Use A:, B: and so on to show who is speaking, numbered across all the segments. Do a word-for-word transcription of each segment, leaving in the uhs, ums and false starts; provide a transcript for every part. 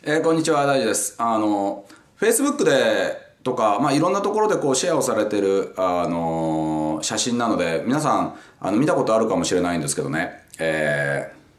A: えーこんにちは、大地です。あの、Facebook でとか、まあ、いろんなところでこうシェアをされてる、あの写真なので、皆さん、あの、見たことあるかもしれないんですけどね、えー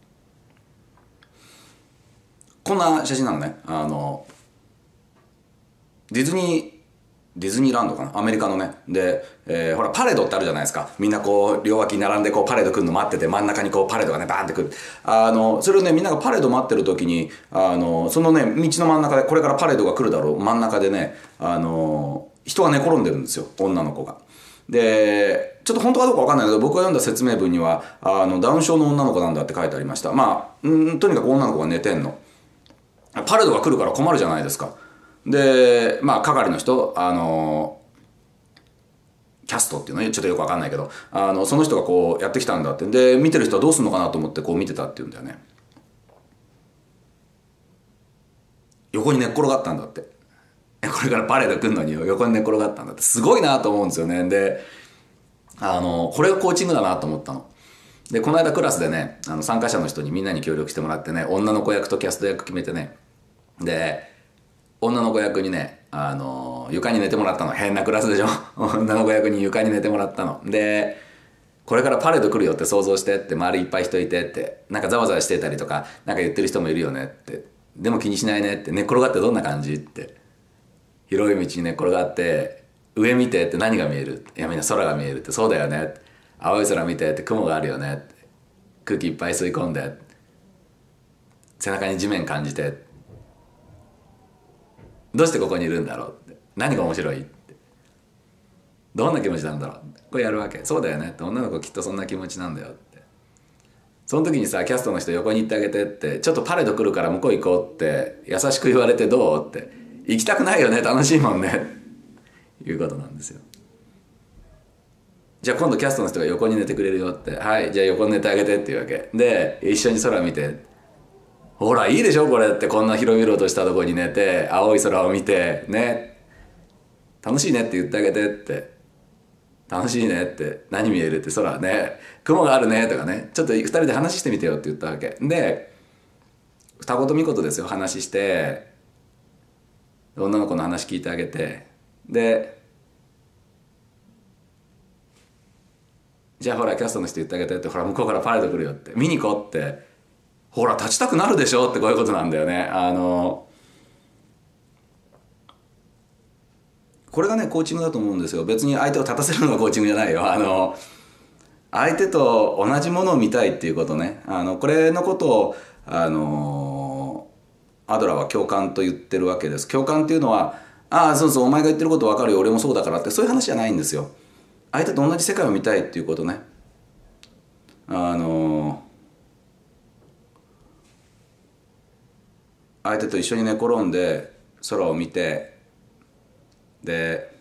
A: こんな写真なのね。あの、ディズニー、ディズニーランドかな、アメリカのね。で、えーほら、パレードってあるじゃないですか。みんなこう、両脇に並んでこう、パレード来るの待ってて、真ん中にこう、パレードがね、バーンって来る。あの、それをね、みんながパレード待ってる時に、あの、そのね、道の真ん中で、これからパレードが来るだろう、真ん中でね、あの、人が寝転んでるんですよ、女の子が。で、ちょっと本当かどうかわかんないけど、僕が読んだ説明文には、あの、ダウン症の女の子なんだって書いてありました。まあ、うん、とにかく女の子が寝てんの。パレードが来るから困るじゃないですか。で、まあ、係の人、あの、キャストっていうのちょっとよくわかんないけど、あの、その人がこうやってきたんだって。で、見てる人はどうすんのかなと思ってこう見てたっていうんだよね。横に寝っ転がったんだって。これからパレード来るのに横に寝っ転がったんだって。すごいなと思うんですよね。で、あの、これがコーチングだなと思ったの。で、この間クラスでね、あの参加者の人にみんなに協力してもらってね、女の子役とキャスト役決めてね、で、女の子役にね、あの、床に寝てもらったの。変なクラスでしょ。女の子役に床に寝てもらったの。で、これからパレード来るよって想像してって、周りいっぱい人いてって、なんかざわざわしてたりとか、なんか言ってる人もいるよねって。でも気にしないねって、寝っ転がってどんな感じって。広い道に寝っ転がって、上見てって何が見える？いやみんな空が見えるって、そうだよねって。青い空見てって雲があるよねって。空気いっぱい吸い込んで、背中に地面感じて、どうしてここにいるんだろうって。何が面白いって。どんな気持ちなんだろう。これやるわけ。そうだよねって。女の子きっとそんな気持ちなんだよって。その時にさ、キャストの人横に行ってあげてって、ちょっとパレード来るから向こう行こうって優しく言われてどうって。行きたくないよね、楽しいもんね。いうことなんですよ。じゃあ今度キャストの人が横に寝てくれるよって。はい、じゃあ横に寝てあげてっていうわけ。で、一緒に空見て。ほら、いいでしょこれって。こんな広々としたとこに寝て、青い空を見て、ね。楽しいねって言ってあげてって。楽しいねって。何見えるって空ね。雲があるねとかね。ちょっと二人で話してみてよって言ったわけ。で、二言三言ですよ、話して、女の子の話聞いてあげて。で、じゃあほらキャストの人言ってあげてって、ほら向こうからパレード来るよって。見に行こうって。ほら立ちたくなるでしょってこういうことなんだよね。あの、これがね、コーチングだと思うんですよ。別に相手を立たせるのがコーチングじゃないよ。あの、相手と同じものを見たいっていうことね。あの、これのことを、あの、アドラーは共感と言ってるわけです。共感っていうのは、ああ、そうそう、お前が言ってること分かるよ、俺もそうだからって、そういう話じゃないんですよ。相手と同じ世界を見たいっていうことね。あの、相手と一緒に寝転んで、空を見て、で、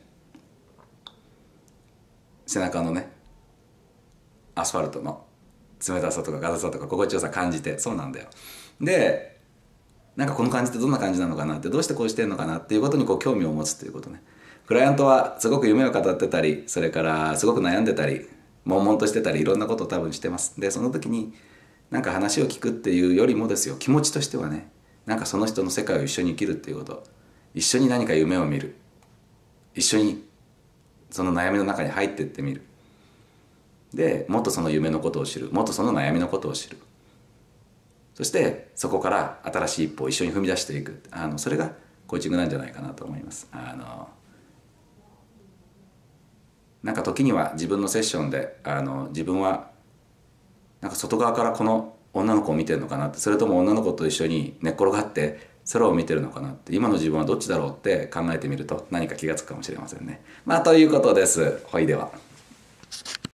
A: 背中のね、アスファルトの冷たさとかガサさとか心地よさ感じて、そうなんだよ。で、なんかこの感じってどんな感じなのかなって、どうしてこうしてんのかなっていうことにこう興味を持つっていうことね。クライアントはすごく夢を語ってたり、それからすごく悩んでたり、悶々としてたり、いろんなことを多分してます。で、その時になんか話を聞くっていうよりもですよ、気持ちとしてはね、なんかその人の世界を一緒に生きるっていうこと、一緒に何か夢を見る、一緒にその悩みの中に入っていってみる。で、もっとその夢のことを知る、もっとその悩みのことを知る。そしてそこから新しい一歩を一緒に踏み出していく。あのそれがコーチングなんじゃないかなと思います。あのなんか時には自分のセッションであの自分はなんか外側からこの女の子を見てるのかなって、それとも女の子と一緒に寝っ転がって空を見てるのかなって、今の自分はどっちだろうって考えてみると何か気がつくかもしれませんね。まあということです。ほいでは。